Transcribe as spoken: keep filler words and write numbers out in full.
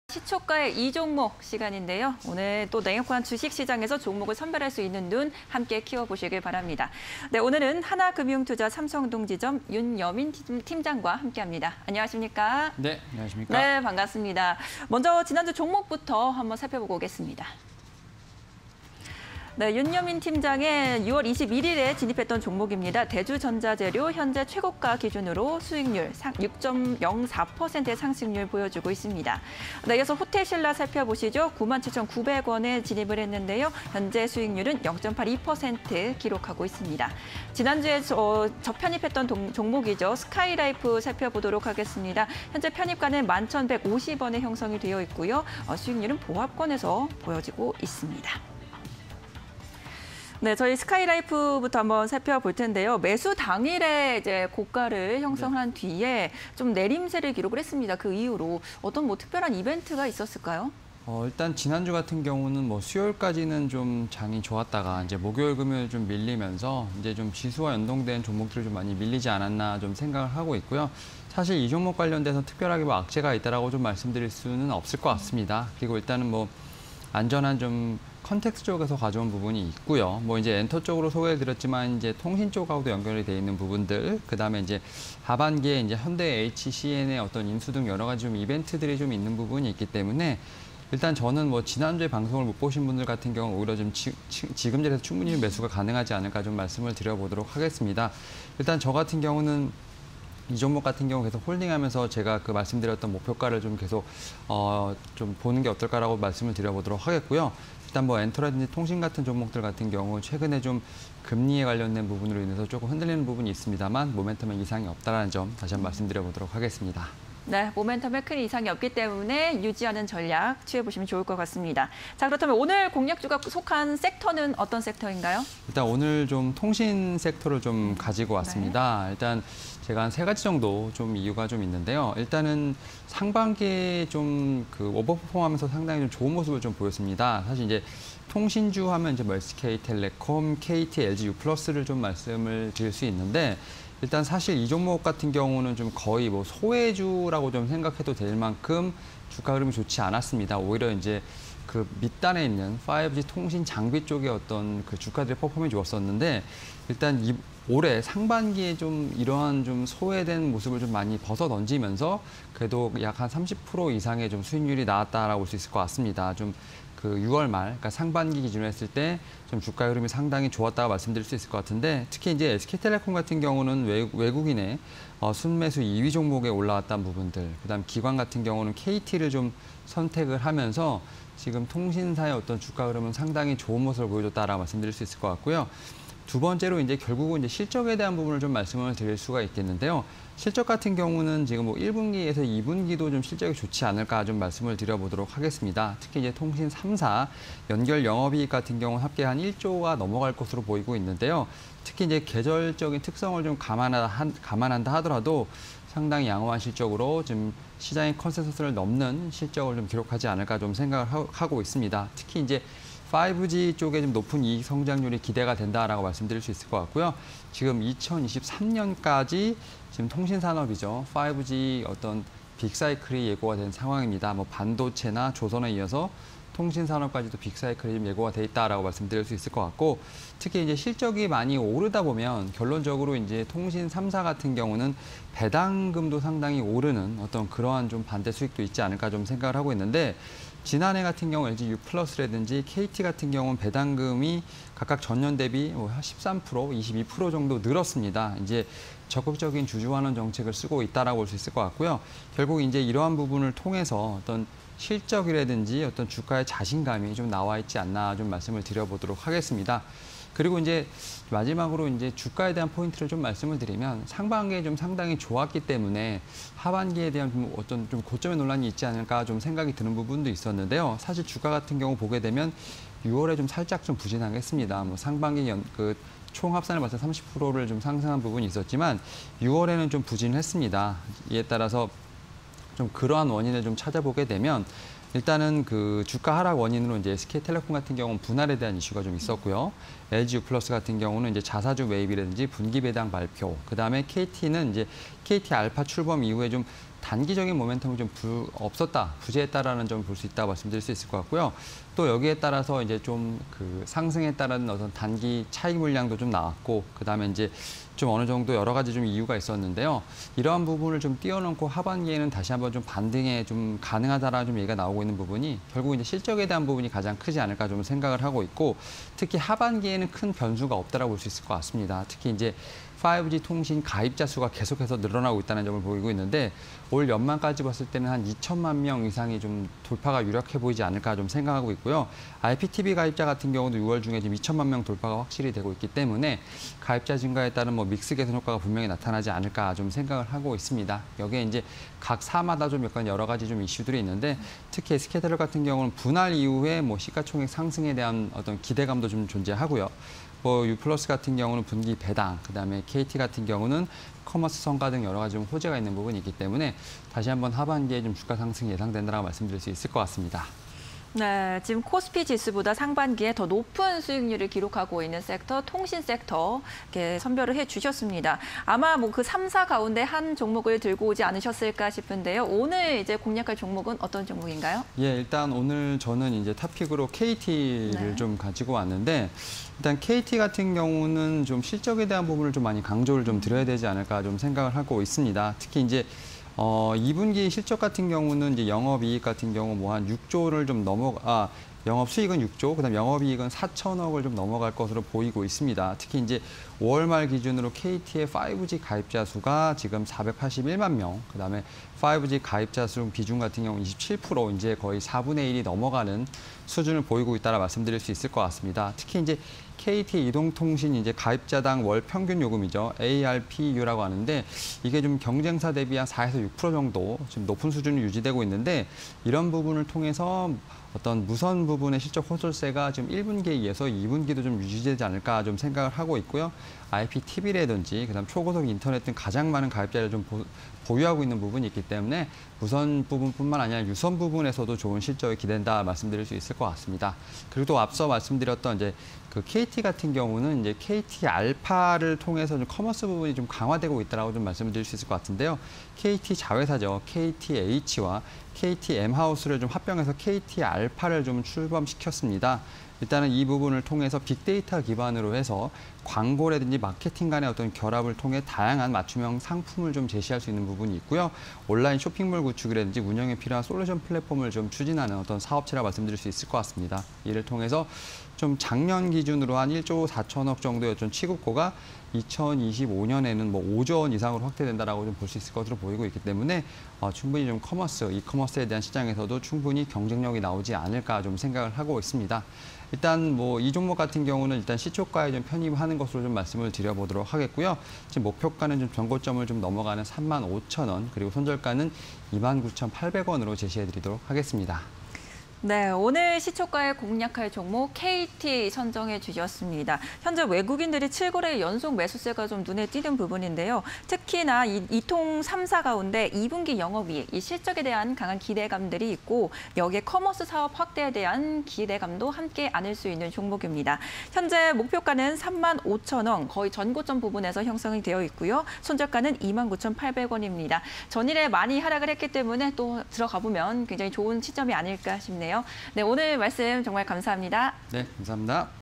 시초가의 이 종목 시간인데요. 오늘 또 냉혹한 주식시장에서 종목을 선별할 수 있는 눈 함께 키워보시길 바랍니다. 네, 오늘은 하나금융투자 삼성동지점 윤여민 팀장과 함께합니다. 안녕하십니까? 네, 안녕하십니까? 네, 반갑습니다. 먼저 지난주 종목부터 한번 살펴보고 오겠습니다. 네, 윤여민 팀장의 유월 이십일일에 진입했던 종목입니다. 대주전자재료 현재 최고가 기준으로 수익률 육 점 영사 퍼센트의 상승률 보여주고 있습니다. 네, 이어서 호텔신라 살펴보시죠. 구만 칠천구백 원에 진입을 했는데요. 현재 수익률은 영 점 팔이 퍼센트 기록하고 있습니다. 지난주에 저, 저편입했던 동, 종목이죠. 스카이라이프 살펴보도록 하겠습니다. 현재 편입가는 만 천백오십 원에 형성이 되어 있고요. 어, 수익률은 보합권에서 보여지고 있습니다. 네, 저희 스카이라이프부터 한번 살펴볼 텐데요. 매수 당일에 이제 고가를 형성한 네. 뒤에 좀 내림세를 기록을 했습니다. 그 이후로 어떤 뭐 특별한 이벤트가 있었을까요? 어, 일단 지난주 같은 경우는 뭐 수요일까지는 좀 장이 좋았다가 이제 목요일, 금요일 좀 밀리면서 이제 좀 지수와 연동된 종목들이 좀 많이 밀리지 않았나 좀 생각을 하고 있고요. 사실 이 종목 관련돼서 특별하게 뭐 악재가 있다라고 좀 말씀드릴 수는 없을 것 같습니다. 그리고 일단은 뭐 안전한 좀 컨텍스트 쪽에서 가져온 부분이 있고요. 뭐 이제 엔터 쪽으로 소개를 드렸지만 이제 통신 쪽하고도 연결이 돼 있는 부분들, 그다음에 이제 하반기에 이제 현대 에이치씨엔의 어떤 인수 등 여러 가지 좀 이벤트들이 좀 있는 부분이 있기 때문에 일단 저는 뭐 지난주에 방송을 못 보신 분들 같은 경우 오히려 좀 지, 지금 자리에서 충분히 매수가 가능하지 않을까 좀 말씀을 드려보도록 하겠습니다. 일단 저 같은 경우는 이 종목 같은 경우 계속 홀딩하면서 제가 그 말씀드렸던 목표가를 좀 계속 어, 좀 보는 게 어떨까라고 말씀을 드려보도록 하겠고요. 일단 뭐 엔터라든지 통신 같은 종목들 같은 경우 최근에 좀 금리에 관련된 부분으로 인해서 조금 흔들리는 부분이 있습니다만 모멘텀에 이상이 없다는 점 다시 한번 말씀드려보도록 하겠습니다. 네, 모멘텀에 큰 이상이 없기 때문에 유지하는 전략 취해보시면 좋을 것 같습니다. 자, 그렇다면 오늘 공략주가 속한 섹터는 어떤 섹터인가요? 일단 오늘 좀 통신 섹터를 좀 가지고 왔습니다. 네. 일단 제가 한 세 가지 정도 좀 이유가 좀 있는데요. 일단은 상반기에 좀 그 오버퍼폼하면서 상당히 좀 좋은 모습을 좀 보였습니다. 사실 이제 통신주 하면 이제 뭐 에스케이텔레콤, 케이티, 엘지 U+를 좀 말씀을 드릴 수 있는데 일단 사실 이 종목 같은 경우는 좀 거의 뭐 소외주라고 좀 생각해도 될 만큼 주가 흐름이 좋지 않았습니다. 오히려 이제 그 밑단에 있는 파이브지 통신 장비 쪽의 어떤 그 주가들의 퍼포먼스 좋았었는데 일단 이 올해 상반기에 좀 이러한 좀 소외된 모습을 좀 많이 벗어 던지면서 그래도 약 한 삼십 퍼센트 이상의 좀 수익률이 나왔다라고 볼 수 있을 것 같습니다. 좀 그 유월 말, 그러니까 상반기 기준으로 했을 때 좀 주가 흐름이 상당히 좋았다고 말씀드릴 수 있을 것 같은데 특히 이제 에스케이텔레콤 같은 경우는 외, 외국인의 어, 순매수 이 위 종목에 올라왔던 부분들, 그다음 기관 같은 경우는 케이티를 좀 선택을 하면서 지금 통신사의 어떤 주가 흐름은 상당히 좋은 모습을 보여줬다라고 말씀드릴 수 있을 것 같고요. 두 번째로 이제 결국은 이제 실적에 대한 부분을 좀 말씀을 드릴 수가 있겠는데요. 실적 같은 경우는 지금 뭐 일 분기에서 이 분기도 좀 실적이 좋지 않을까 좀 말씀을 드려보도록 하겠습니다. 특히 이제 통신 삼 사 연결 영업이익 같은 경우는 합계 한 일조가 넘어갈 것으로 보이고 있는데요. 특히 이제 계절적인 특성을 좀 감안하, 감안한다 하더라도 상당히 양호한 실적으로 지금 시장의 컨센서스를 넘는 실적을 좀 기록하지 않을까 좀 생각을 하고 있습니다. 특히 이제 파이브지 쪽에 좀 높은 이익 성장률이 기대가 된다라고 말씀드릴 수 있을 것 같고요. 지금 이천이십삼 년까지 지금 통신 산업이죠. 파이브지 어떤 빅사이클이 예고가 된 상황입니다. 뭐 반도체나 조선에 이어서 통신 산업까지도 빅사이클이 좀 예고가 돼 있다라고 말씀드릴 수 있을 것 같고 특히 이제 실적이 많이 오르다 보면 결론적으로 이제 통신 삼 사 같은 경우는 배당금도 상당히 오르는 어떤 그러한 좀 반대 수익도 있지 않을까 좀 생각을 하고 있는데 지난해 같은 경우 엘지 U+라든지 케이티 같은 경우는 배당금이 각각 전년 대비 십삼 퍼센트, 이십이 퍼센트 정도 늘었습니다. 이제 적극적인 주주환원 정책을 쓰고 있다라고 볼 수 있을 것 같고요. 결국 이제 이러한 부분을 통해서 어떤 실적이라든지 어떤 주가의 자신감이 좀 나와 있지 않나 좀 말씀을 드려보도록 하겠습니다. 그리고 이제 마지막으로 이제 주가에 대한 포인트를 좀 말씀을 드리면 상반기에 좀 상당히 좋았기 때문에 하반기에 대한 좀 어떤 좀 고점의 논란이 있지 않을까 좀 생각이 드는 부분도 있었는데요. 사실 주가 같은 경우 보게 되면 유월에 좀 살짝 좀 부진하겠습니다. 뭐 상반기 연, 그 총 합산을 봤을 때 삼십 퍼센트를 좀 상승한 부분이 있었지만 유월에는 좀 부진했습니다. 이에 따라서 좀 그러한 원인을 좀 찾아보게 되면 일단은 그 주가 하락 원인으로 이제 에스케이텔레콤 같은 경우는 분할에 대한 이슈가 좀 있었고요. 엘지 U+ 같은 경우는 이제 자사주 매입이라든지 분기 배당 발표, 그다음에 케이티는 이제 케이티 알파 출범 이후에 좀 단기적인 모멘텀이 좀 부, 없었다, 부재했다라는 점을 볼 수 있다고 말씀드릴 수 있을 것 같고요. 또 여기에 따라서 이제 좀 그 상승에 따른 어떤 단기 차익 물량도 좀 나왔고, 그다음에 이제 좀 어느 정도 여러 가지 좀 이유가 있었는데요. 이러한 부분을 좀 뛰어넘고 하반기에는 다시 한번 좀 반등에 좀 가능하다라는 좀 얘기가 나오고 있는 부분이 결국 이제 실적에 대한 부분이 가장 크지 않을까 좀 생각을 하고 있고, 특히 하반기에는 큰 변수가 없다라고 볼 수 있을 것 같습니다. 특히 이제 파이브지 통신 가입자 수가 계속해서 늘어나고 있다는 점을 보이고 있는데, 올 연말까지 봤을 때는 한 이천만 명 이상이 좀 돌파가 유력해 보이지 않을까 좀 생각하고 있고요. 아이피티비 가입자 같은 경우도 유월 중에 지금 이천만 명 돌파가 확실히 되고 있기 때문에 가입자 증가에 따른 뭐 믹스 개선 효과가 분명히 나타나지 않을까 좀 생각을 하고 있습니다. 여기에 이제 각 사마다 좀 약간 여러 가지 좀 이슈들이 있는데, 특히 에스케이텔레 같은 경우는 분할 이후에 뭐 시가총액 상승에 대한 어떤 기대감도 좀 존재하고요. 뭐 유플러스 같은 경우는 분기 배당, 그다음에 케이티 같은 경우는 커머스 성과 등 여러 가지 좀 호재가 있는 부분이 있기 때문에 다시 한번 하반기에 좀 주가 상승이 예상된다고 말씀드릴 수 있을 것 같습니다. 네, 지금 코스피 지수보다 상반기에 더 높은 수익률을 기록하고 있는 섹터, 통신 섹터 이렇게 선별을 해주셨습니다. 아마 뭐 그 삼 사 가운데 한 종목을 들고 오지 않으셨을까 싶은데요. 오늘 이제 공략할 종목은 어떤 종목인가요? 예, 일단 오늘 저는 이제 탑픽으로 케이티를 네. 좀 가지고 왔는데, 일단 케이티 같은 경우는 좀 실적에 대한 부분을 좀 많이 강조를 좀 드려야 되지 않을까 좀 생각을 하고 있습니다. 특히 이제 어, 이 분기 실적 같은 경우는 이제 영업이익 같은 경우 뭐 한 육 조를 좀 넘어, 아, 영업 수익은 육 조, 그다음 영업이익은 사천억을 좀 넘어갈 것으로 보이고 있습니다. 특히 이제 오월 말 기준으로 케이티의 파이브지 가입자 수가 지금 사백팔십일만 명, 그다음에 파이브지 가입자 수 비중 같은 경우 이십칠 퍼센트, 이제 거의 사분의 일이 넘어가는 수준을 보이고 있다라 말씀드릴 수 있을 것 같습니다. 특히 이제 케이티 이동통신 이제 가입자당 월 평균 요금이죠. 에이알피유라고 하는데, 이게 좀 경쟁사 대비 한 사에서 육 퍼센트 정도 지금 높은 수준이 유지되고 있는데, 이런 부분을 통해서 어떤 무선 부분의 실적 호설세가 지금 일 분기에 이어서 이 분기도 좀 유지되지 않을까 좀 생각을 하고 있고요. 아이피티비라든지 그다음 초고속 인터넷 등 가장 많은 가입자를 좀 보, 보유하고 있는 부분이 있기 때문에 무선 부분뿐만 아니라 유선 부분에서도 좋은 실적이 기대된다 말씀드릴 수 있을 것 같습니다. 그리고 또 앞서 말씀드렸던 이제 그 케이티 같은 경우는 이제 케이티 알파를 통해서 좀 커머스 부분이 좀 강화되고 있다라고 좀 말씀드릴 수 있을 것 같은데요. 케이티 자회사죠. 케이티에이치와 케이티엠하우스를 좀 합병해서 케이티 알파를 좀 출범시켰습니다. 일단은 이 부분을 통해서 빅데이터 기반으로 해서 광고라든지 마케팅 간의 어떤 결합을 통해 다양한 맞춤형 상품을 좀 제시할 수 있는 부분이 있고요. 온라인 쇼핑몰 구축이라든지 운영에 필요한 솔루션 플랫폼을 좀 추진하는 어떤 사업체라 말씀드릴 수 있을 것 같습니다. 이를 통해서 좀 작년 기준으로 한 일조 사천억 정도의 좀 취급고가 이천이십오 년에는 뭐 오조 원 이상으로 확대된다라고 좀 볼 수 있을 것으로 보이고 있기 때문에 어, 충분히 좀 커머스, 이커머스에 대한 시장에서도 충분히 경쟁력이 나오지 않을까 좀 생각을 하고 있습니다. 일단 뭐 이 종목 같은 경우는 일단 시초가에 좀 편입하는 것으로 좀 말씀을 드려보도록 하겠고요. 지금 목표가는 좀 전고점을 좀 넘어가는 삼만 오천 원, 그리고 손절가는 이만 구천팔백 원으로 제시해드리도록 하겠습니다. 네, 오늘 시초가에 공략할 종목 케이티 선정해 주셨습니다. 현재 외국인들이 칠 거래 연속 매수세가 좀 눈에 띄는 부분인데요. 특히나 이 이통 삼 사 가운데 이 분기 영업이익, 이 실적에 대한 강한 기대감들이 있고, 여기에 커머스 사업 확대에 대한 기대감도 함께 안을 수 있는 종목입니다. 현재 목표가는 삼만 오천 원, 거의 전고점 부분에서 형성이 되어 있고요. 손절가는 이만 구천팔백 원입니다. 전일에 많이 하락을 했기 때문에 또 들어가 보면 굉장히 좋은 시점이 아닐까 싶네요. 네, 오늘 말씀 정말 감사합니다. 네, 감사합니다.